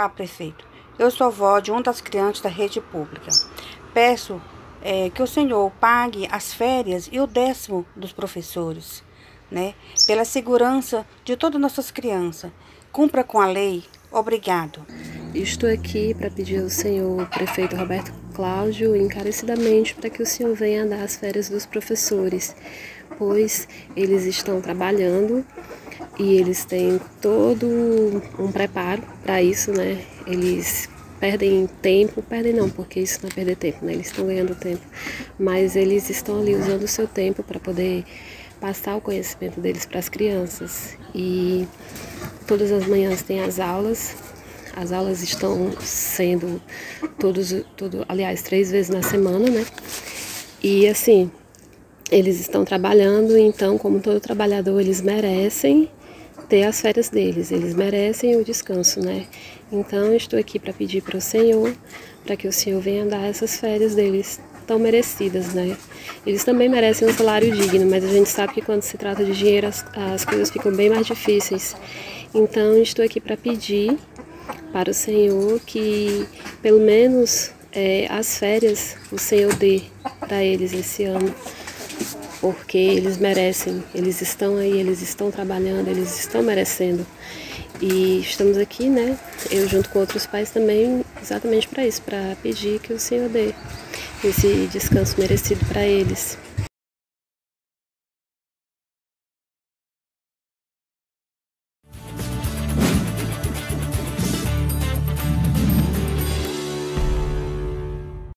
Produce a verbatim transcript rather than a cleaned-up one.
Olá, prefeito. Eu sou avó de uma das crianças da rede pública. Peço é, que o senhor pague as férias e o décimo dos professores, né? Pela segurança de todas as nossas crianças. Cumpra com a lei. Obrigado. Estou aqui para pedir ao senhor prefeito Roberto Cláudio encarecidamente para que o senhor venha dar as férias dos professores, pois eles estão trabalhando e eles têm todo um preparo para isso, né? Eles perdem tempo, perdem não, porque isso não é perder tempo, né? Eles estão ganhando tempo, mas eles estão ali usando o seu tempo para poder passar o conhecimento deles para as crianças. E todas as manhãs tem as aulas. As aulas estão sendo todos, todo, aliás, três vezes na semana, né? E assim, eles estão trabalhando, então, como todo trabalhador, eles merecem ter as férias deles, eles merecem o descanso, né? Então, estou aqui para pedir para o Senhor, para que o Senhor venha dar essas férias deles tão merecidas, né? Eles também merecem um salário digno, mas a gente sabe que quando se trata de dinheiro, as, as coisas ficam bem mais difíceis. Então, estou aqui para pedir para o Senhor que, pelo menos, é, as férias o Senhor dê para eles esse ano, porque eles merecem, eles estão aí, eles estão trabalhando, eles estão merecendo. E estamos aqui, né, eu junto com outros pais também, exatamente para isso, para pedir que o Senhor dê esse descanso merecido para eles.